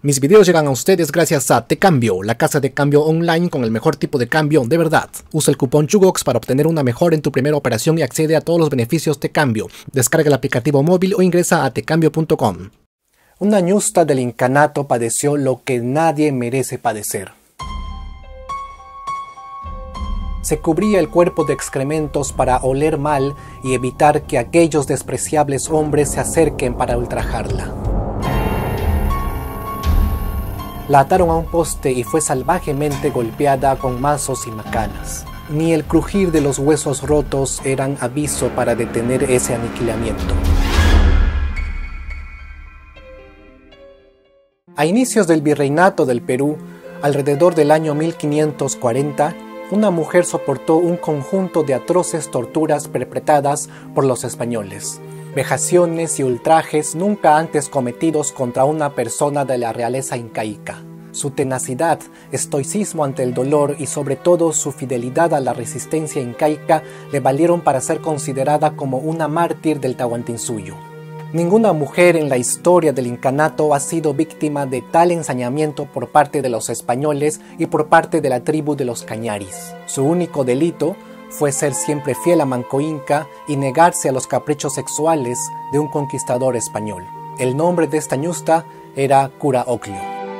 Mis videos llegan a ustedes gracias a Te Cambio, la casa de cambio online con el mejor tipo de cambio de verdad. Usa el cupón CHUGOX para obtener una mejora en tu primera operación y accede a todos los beneficios Te Cambio. Descarga el aplicativo móvil o ingresa a tecambio.com. Una ñusta del incanato padeció lo que nadie merece padecer. Se cubría el cuerpo de excrementos para oler mal y evitar que aquellos despreciables hombres se acerquen para ultrajarla. La ataron a un poste y fue salvajemente golpeada con mazos y macanas. Ni el crujir de los huesos rotos eran aviso para detener ese aniquilamiento. A inicios del virreinato del Perú, alrededor del año 1540, una mujer soportó un conjunto de atroces torturas perpetradas por los españoles. Vejaciones y ultrajes nunca antes cometidos contra una persona de la realeza incaica. Su tenacidad, estoicismo ante el dolor y sobre todo su fidelidad a la resistencia incaica le valieron para ser considerada como una mártir del Tahuantinsuyo. Ninguna mujer en la historia del incanato ha sido víctima de tal ensañamiento por parte de los españoles y por parte de la tribu de los Cañaris. Su único delito fue ser siempre fiel a Manco Inca y negarse a los caprichos sexuales de un conquistador español. El nombre de esta ñusta era Cura Ocllo.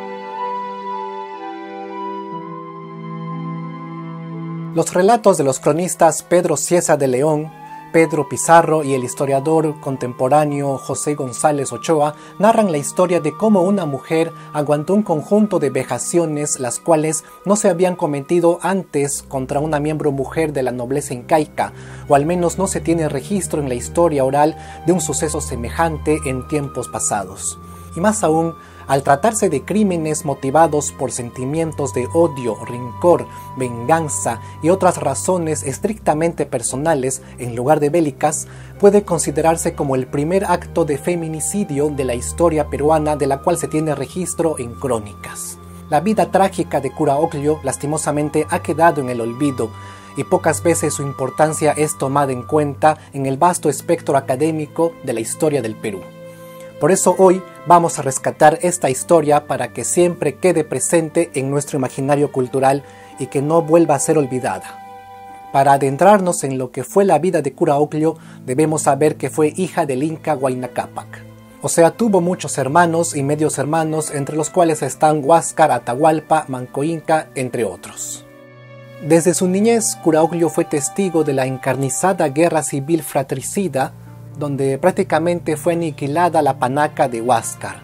Los relatos de los cronistas Pedro Cieza de León, Pedro Pizarro y el historiador contemporáneo José González Ochoa narran la historia de cómo una mujer aguantó un conjunto de vejaciones las cuales no se habían cometido antes contra una miembro mujer de la nobleza incaica, o al menos no se tiene registro en la historia oral de un suceso semejante en tiempos pasados. Y más aún, al tratarse de crímenes motivados por sentimientos de odio, rencor, venganza y otras razones estrictamente personales en lugar de bélicas, puede considerarse como el primer acto de feminicidio de la historia peruana de la cual se tiene registro en crónicas. La vida trágica de Cura Ocllo lastimosamente ha quedado en el olvido y pocas veces su importancia es tomada en cuenta en el vasto espectro académico de la historia del Perú. Por eso hoy vamos a rescatar esta historia para que siempre quede presente en nuestro imaginario cultural y que no vuelva a ser olvidada. Para adentrarnos en lo que fue la vida de Cura Ocllo, debemos saber que fue hija del Inca Huayna Cápac. O sea, tuvo muchos hermanos y medios hermanos, entre los cuales están Huáscar, Atahualpa, Manco Inca, entre otros. Desde su niñez, Cura Ocllo fue testigo de la encarnizada guerra civil fratricida, donde prácticamente fue aniquilada la panaca de Huáscar.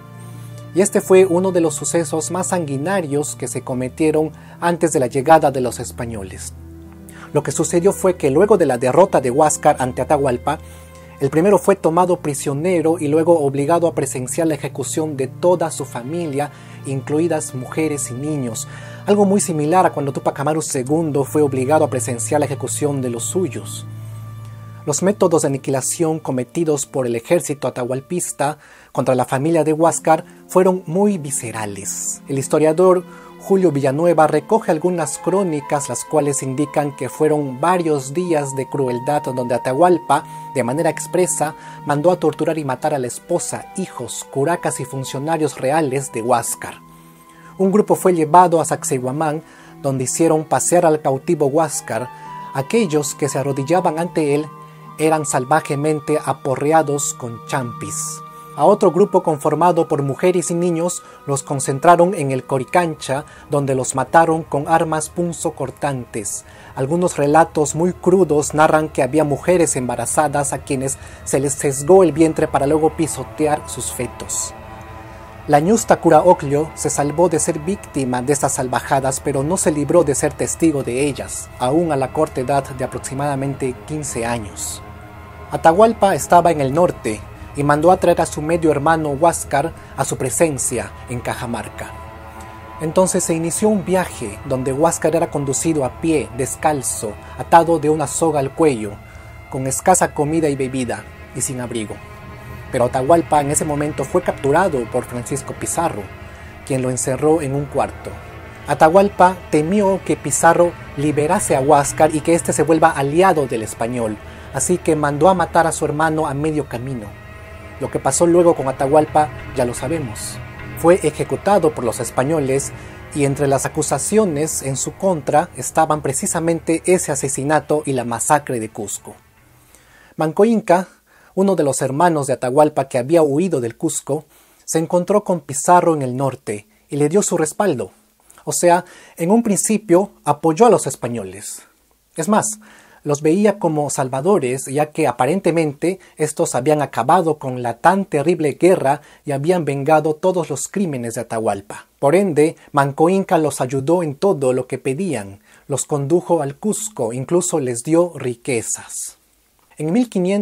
Y este fue uno de los sucesos más sanguinarios que se cometieron antes de la llegada de los españoles. Lo que sucedió fue que luego de la derrota de Huáscar ante Atahualpa, el primero fue tomado prisionero y luego obligado a presenciar la ejecución de toda su familia, incluidas mujeres y niños, algo muy similar a cuando Túpac Amaru II fue obligado a presenciar la ejecución de los suyos. Los métodos de aniquilación cometidos por el ejército atahualpista contra la familia de Huáscar fueron muy viscerales. El historiador Julio Villanueva recoge algunas crónicas las cuales indican que fueron varios días de crueldad donde Atahualpa, de manera expresa, mandó a torturar y matar a la esposa, hijos, curacas y funcionarios reales de Huáscar. Un grupo fue llevado a Sacsayhuamán, donde hicieron pasear al cautivo Huáscar. Aquellos que se arrodillaban ante él eran salvajemente aporreados con champis. A otro grupo conformado por mujeres y niños los concentraron en el Coricancha, donde los mataron con armas punzocortantes. Algunos relatos muy crudos narran que había mujeres embarazadas a quienes se les sesgó el vientre para luego pisotear sus fetos. La ñusta Cura Ocllo se salvó de ser víctima de estas salvajadas, pero no se libró de ser testigo de ellas, aún a la corta edad de aproximadamente 15 años. Atahualpa estaba en el norte y mandó a traer a su medio hermano Huáscar a su presencia en Cajamarca. Entonces se inició un viaje donde Huáscar era conducido a pie, descalzo, atado de una soga al cuello, con escasa comida y bebida y sin abrigo. Pero Atahualpa en ese momento fue capturado por Francisco Pizarro, quien lo encerró en un cuarto. Atahualpa temió que Pizarro liberase a Huáscar y que éste se vuelva aliado del español, así que mandó a matar a su hermano a medio camino. Lo que pasó luego con Atahualpa ya lo sabemos. fue ejecutado por los españoles y entre las acusaciones en su contra estaban precisamente ese asesinato y la masacre de Cusco. Manco Inca, uno de los hermanos de Atahualpa que había huido del Cusco, se encontró con Pizarro en el norte y le dio su respaldo. O sea, en un principio apoyó a los españoles. Es más, los veía como salvadores, ya que aparentemente estos habían acabado con la tan terrible guerra y habían vengado todos los crímenes de Atahualpa. Por ende, Manco Inca los ayudó en todo lo que pedían, los condujo al Cusco, incluso les dio riquezas. En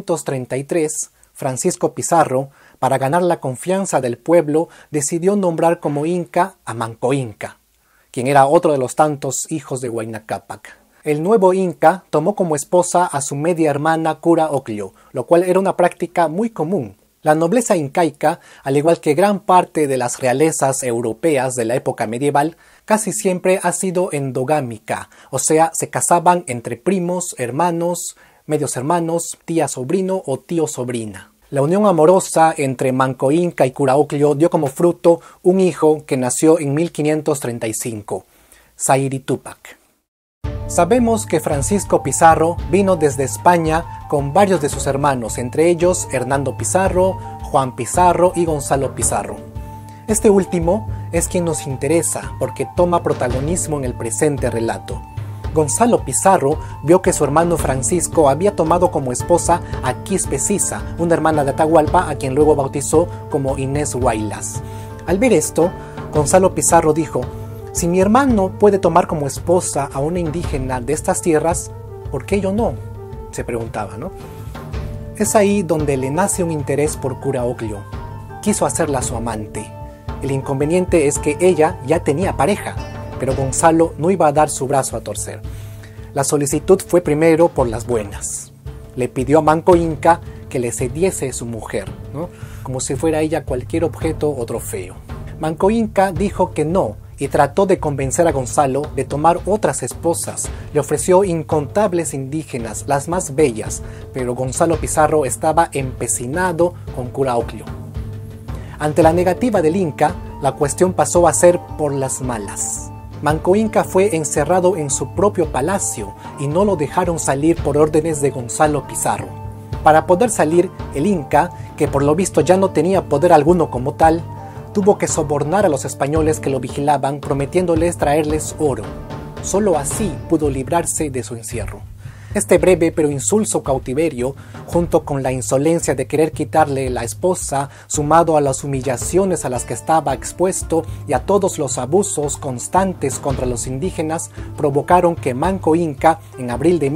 1533, Francisco Pizarro, para ganar la confianza del pueblo, decidió nombrar como Inca a Manco Inca, quien era otro de los tantos hijos de Huayna Cápac. El nuevo Inca tomó como esposa a su media hermana Cura Ocllo, lo cual era una práctica muy común. La nobleza incaica, al igual que gran parte de las realezas europeas de la época medieval, casi siempre ha sido endogámica, o sea, se casaban entre primos, hermanos, medios hermanos, tía-sobrino o tío-sobrina. La unión amorosa entre Manco Inca y Cura Ocllo dio como fruto un hijo que nació en 1535, Sayri Túpac. Sabemos que Francisco Pizarro vino desde España con varios de sus hermanos, entre ellos Hernando Pizarro, Juan Pizarro y Gonzalo Pizarro. Este último es quien nos interesa porque toma protagonismo en el presente relato. Gonzalo Pizarro vio que su hermano Francisco había tomado como esposa a Quispe Sisa, una hermana de Atahualpa a quien luego bautizó como Inés Huaylas. Al ver esto, Gonzalo Pizarro dijo: si mi hermano puede tomar como esposa a una indígena de estas tierras, ¿por qué yo no?, se preguntaba, ¿no? Es ahí donde le nace un interés por Cura Ocllo. Quiso hacerla su amante. El inconveniente es que ella ya tenía pareja, pero Gonzalo no iba a dar su brazo a torcer. La solicitud fue primero por las buenas. Le pidió a Manco Inca que le cediese su mujer, ¿no?, como si fuera ella cualquier objeto o trofeo. Manco Inca dijo que no, y trató de convencer a Gonzalo de tomar otras esposas. Le ofreció incontables indígenas, las más bellas, pero Gonzalo Pizarro estaba empecinado con Cura Ocllo. Ante la negativa del Inca, la cuestión pasó a ser por las malas. Manco Inca fue encerrado en su propio palacio y no lo dejaron salir por órdenes de Gonzalo Pizarro. Para poder salir, el Inca, que por lo visto ya no tenía poder alguno como tal, tuvo que sobornar a los españoles que lo vigilaban prometiéndoles traerles oro. Solo así pudo librarse de su encierro. Este breve pero insulso cautiverio, junto con la insolencia de querer quitarle la esposa, sumado a las humillaciones a las que estaba expuesto y a todos los abusos constantes contra los indígenas, provocaron que Manco Inca, en abril de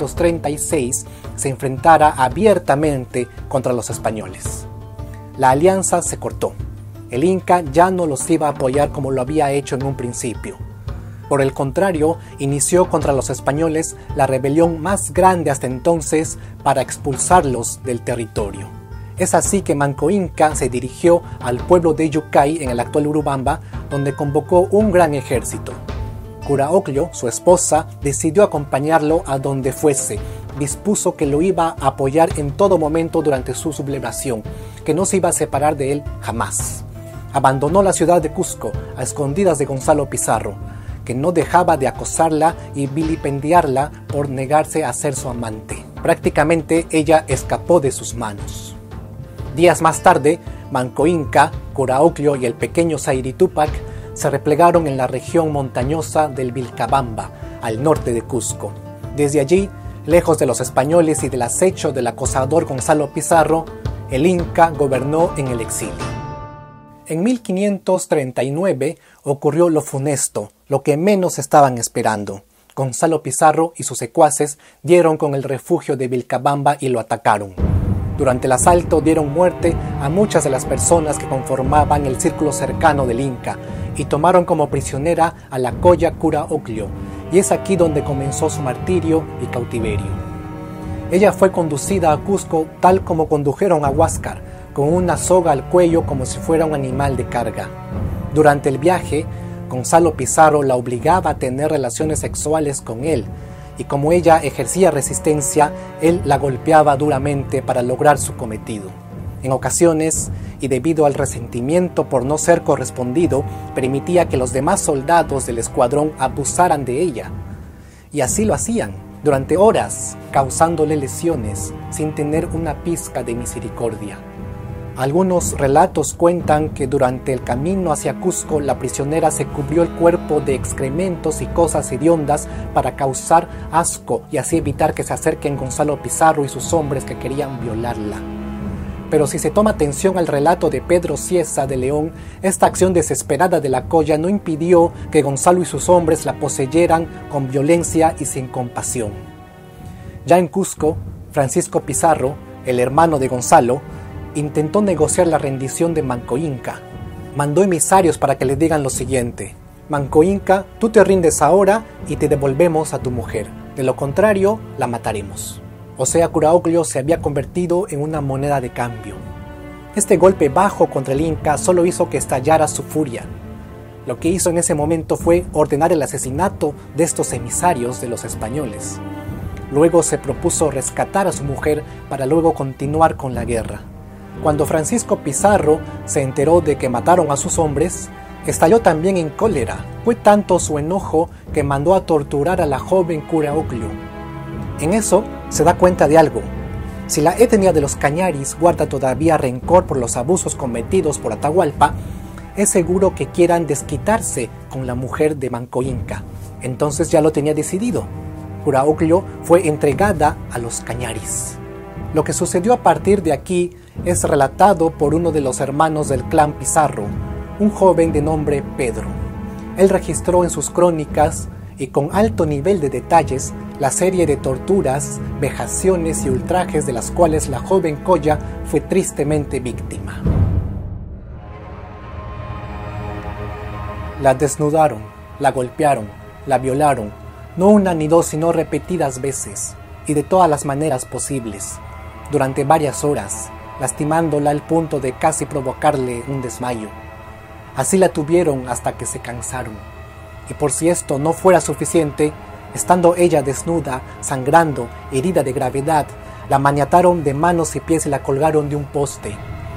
1536, se enfrentara abiertamente contra los españoles. La alianza se cortó. El Inca ya no los iba a apoyar como lo había hecho en un principio. Por el contrario, inició contra los españoles la rebelión más grande hasta entonces para expulsarlos del territorio. Es así que Manco Inca se dirigió al pueblo de Yucay, en el actual Urubamba, donde convocó un gran ejército. Cura Ocllo, su esposa, decidió acompañarlo a donde fuese. Dispuso que lo iba a apoyar en todo momento durante su sublevación, que no se iba a separar de él jamás. Abandonó la ciudad de Cusco a escondidas de Gonzalo Pizarro, que no dejaba de acosarla y vilipendiarla por negarse a ser su amante. Prácticamente ella escapó de sus manos. Días más tarde, Manco Inca, Cura Ocllo y el pequeño Sayri Túpac se replegaron en la región montañosa del Vilcabamba, al norte de Cusco. Desde allí, lejos de los españoles y del acecho del acosador Gonzalo Pizarro, el Inca gobernó en el exilio. En 1539 ocurrió lo funesto, lo que menos estaban esperando. Gonzalo Pizarro y sus secuaces dieron con el refugio de Vilcabamba y lo atacaron. Durante el asalto dieron muerte a muchas de las personas que conformaban el círculo cercano del Inca y tomaron como prisionera a la coya Cura Ocllo, y es aquí donde comenzó su martirio y cautiverio. Ella fue conducida a Cusco tal como condujeron a Huáscar, con una soga al cuello como si fuera un animal de carga. Durante el viaje, Gonzalo Pizarro la obligaba a tener relaciones sexuales con él, y como ella ejercía resistencia, él la golpeaba duramente para lograr su cometido. En ocasiones, y debido al resentimiento por no ser correspondido, permitía que los demás soldados del escuadrón abusaran de ella. Y así lo hacían, durante horas, causándole lesiones, sin tener una pizca de misericordia. Algunos relatos cuentan que durante el camino hacia Cusco la prisionera se cubrió el cuerpo de excrementos y cosas hediondas para causar asco y así evitar que se acerquen Gonzalo Pizarro y sus hombres que querían violarla. Pero si se toma atención al relato de Pedro Cieza de León, esta acción desesperada de la Colla no impidió que Gonzalo y sus hombres la poseyeran con violencia y sin compasión. Ya en Cusco, Francisco Pizarro, el hermano de Gonzalo, intentó negociar la rendición de Manco Inca. Mandó emisarios para que le digan lo siguiente: Manco Inca, tú te rindes ahora y te devolvemos a tu mujer. De lo contrario, la mataremos. O sea, Curaoglio se había convertido en una moneda de cambio. Este golpe bajo contra el Inca solo hizo que estallara su furia. Lo que hizo en ese momento fue ordenar el asesinato de estos emisarios de los españoles. Luego se propuso rescatar a su mujer para luego continuar con la guerra. Cuando Francisco Pizarro se enteró de que mataron a sus hombres, estalló también en cólera. Fue tanto su enojo que mandó a torturar a la joven Curaoglio. En eso se da cuenta de algo. Si la etnia de los Cañaris guarda todavía rencor por los abusos cometidos por Atahualpa, es seguro que quieran desquitarse con la mujer de Manco Inca. Entonces ya lo tenía decidido. Curaoglio fue entregada a los Cañaris. Lo que sucedió a partir de aquí es relatado por uno de los hermanos del clan Pizarro, un joven de nombre Pedro. Él registró en sus crónicas y con alto nivel de detalles la serie de torturas, vejaciones y ultrajes de las cuales la joven Colla fue tristemente víctima. La desnudaron, la golpearon, la violaron, no una ni dos sino repetidas veces, y de todas las maneras posibles, durante varias horas, lastimándola al punto de casi provocarle un desmayo. Así la tuvieron hasta que se cansaron. Y por si esto no fuera suficiente, estando ella desnuda, sangrando, herida de gravedad, la maniataron de manos y pies y la colgaron de un poste.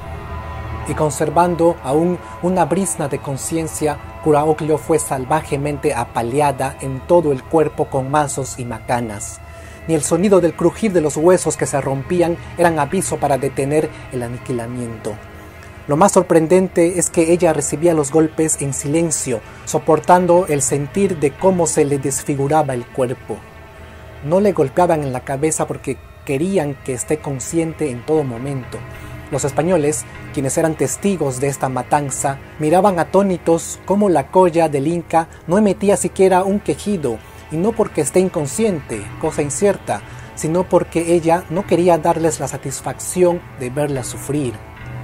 Y conservando aún una brizna de conciencia, Curaoglio fue salvajemente apaleada en todo el cuerpo con mazos y macanas. Ni el sonido del crujir de los huesos que se rompían eran aviso para detener el aniquilamiento. Lo más sorprendente es que ella recibía los golpes en silencio, soportando el sentir de cómo se le desfiguraba el cuerpo. No le golpeaban en la cabeza porque querían que esté consciente en todo momento. Los españoles, quienes eran testigos de esta matanza, miraban atónitos cómo la Colla del Inca no emitía siquiera un quejido, y no porque esté inconsciente, cosa incierta, sino porque ella no quería darles la satisfacción de verla sufrir.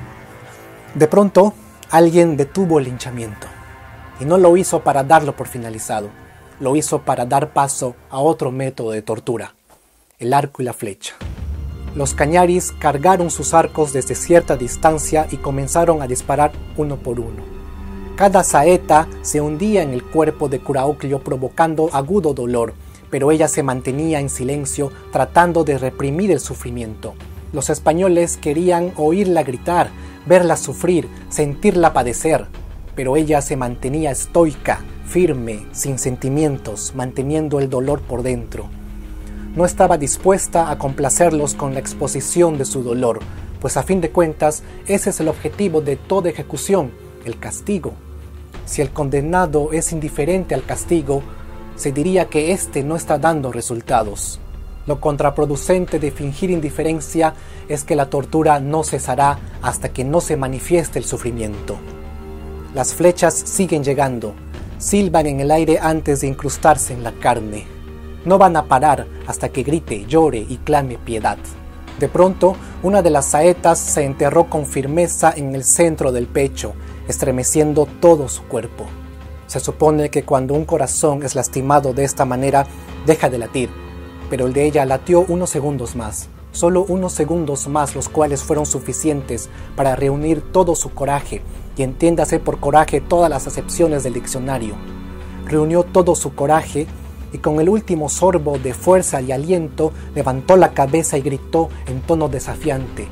De pronto, alguien detuvo el linchamiento, y no lo hizo para darlo por finalizado, lo hizo para dar paso a otro método de tortura, el arco y la flecha. Los Cañaris cargaron sus arcos desde cierta distancia y comenzaron a disparar uno por uno. Cada saeta se hundía en el cuerpo de Curaoglio provocando agudo dolor, pero ella se mantenía en silencio tratando de reprimir el sufrimiento. Los españoles querían oírla gritar, verla sufrir, sentirla padecer, pero ella se mantenía estoica, firme, sin sentimientos, manteniendo el dolor por dentro. No estaba dispuesta a complacerlos con la exposición de su dolor, pues a fin de cuentas ese es el objetivo de toda ejecución, el castigo. Si el condenado es indiferente al castigo, se diría que éste no está dando resultados. Lo contraproducente de fingir indiferencia es que la tortura no cesará hasta que no se manifieste el sufrimiento. Las flechas siguen llegando, silban en el aire antes de incrustarse en la carne. No van a parar hasta que grite, llore y clame piedad. De pronto, una de las saetas se enterró con firmeza en el centro del pecho, estremeciendo todo su cuerpo. Se supone que cuando un corazón es lastimado de esta manera, deja de latir, pero el de ella latió unos segundos más, solo unos segundos más, los cuales fueron suficientes para reunir todo su coraje, y entiéndase por coraje todas las acepciones del diccionario. Reunió todo su coraje y con el último sorbo de fuerza y aliento levantó la cabeza y gritó en tono desafiante: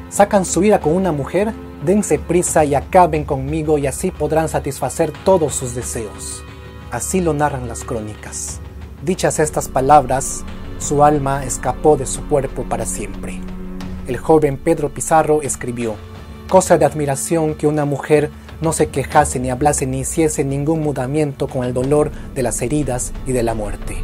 Sacan su ira con una mujer, dense prisa y acaben conmigo y así podrán satisfacer todos sus deseos. Así lo narran las crónicas. Dichas estas palabras, su alma escapó de su cuerpo para siempre. El joven Pedro Pizarro escribió: cosa de admiración que una mujer no se quejase ni hablase ni hiciese ningún mudamiento con el dolor de las heridas y de la muerte.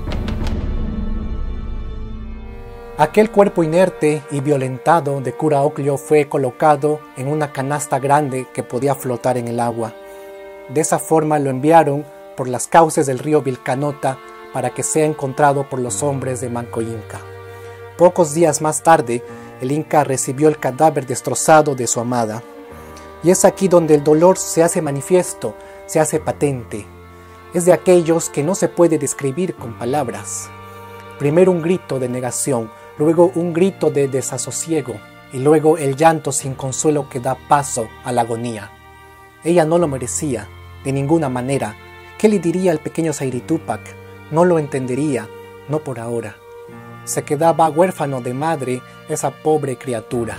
Aquel cuerpo inerte y violentado de cura Ocllo fue colocado en una canasta grande que podía flotar en el agua. De esa forma lo enviaron por las cauces del río Vilcanota para que sea encontrado por los hombres de Manco Inca. Pocos días más tarde, el Inca recibió el cadáver destrozado de su amada. Y es aquí donde el dolor se hace manifiesto, se hace patente. Es de aquellos que no se puede describir con palabras. Primero un grito de negación, luego un grito de desasosiego y luego el llanto sin consuelo que da paso a la agonía. Ella no lo merecía, de ninguna manera. ¿Qué le diría al pequeño Sayri Túpac? No lo entendería, no por ahora. Se quedaba huérfano de madre esa pobre criatura.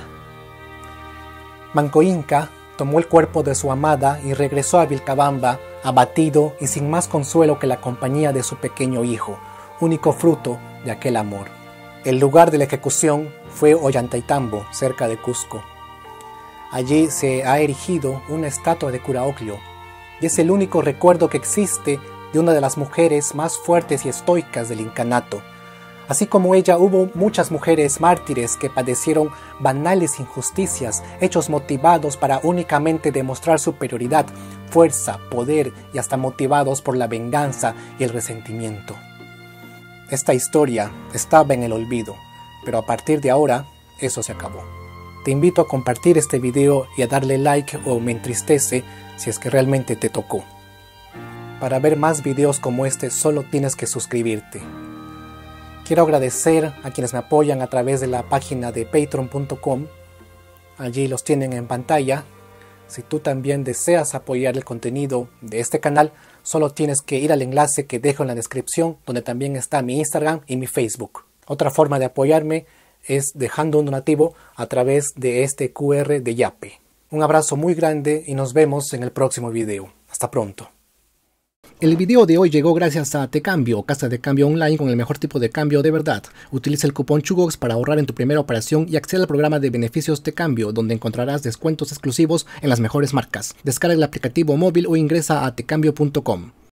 Manco Inca tomó el cuerpo de su amada y regresó a Vilcabamba, abatido y sin más consuelo que la compañía de su pequeño hijo, único fruto de aquel amor. El lugar de la ejecución fue Ollantaytambo, cerca de Cusco. Allí se ha erigido una estatua de cura Ocllo, y es el único recuerdo que existe de una de las mujeres más fuertes y estoicas del incanato. Así como ella, hubo muchas mujeres mártires que padecieron banales injusticias, hechos motivados para únicamente demostrar superioridad, fuerza, poder y hasta motivados por la venganza y el resentimiento. Esta historia estaba en el olvido, pero a partir de ahora, eso se acabó. Te invito a compartir este video y a darle like o me entristece si es que realmente te tocó. Para ver más videos como este, solo tienes que suscribirte. Quiero agradecer a quienes me apoyan a través de la página de patreon.com. Allí los tienen en pantalla. Si tú también deseas apoyar el contenido de este canal, solo tienes que ir al enlace que dejo en la descripción, donde también está mi Instagram y mi Facebook. Otra forma de apoyarme es dejando un donativo a través de este QR de Yape. Un abrazo muy grande y nos vemos en el próximo video. Hasta pronto. El video de hoy llegó gracias a Tecambio, casa de cambio online con el mejor tipo de cambio de verdad. Utiliza el cupón CHUGOX para ahorrar en tu primera operación y accede al programa de beneficios Tecambio, donde encontrarás descuentos exclusivos en las mejores marcas. Descarga el aplicativo móvil o ingresa a tecambio.com.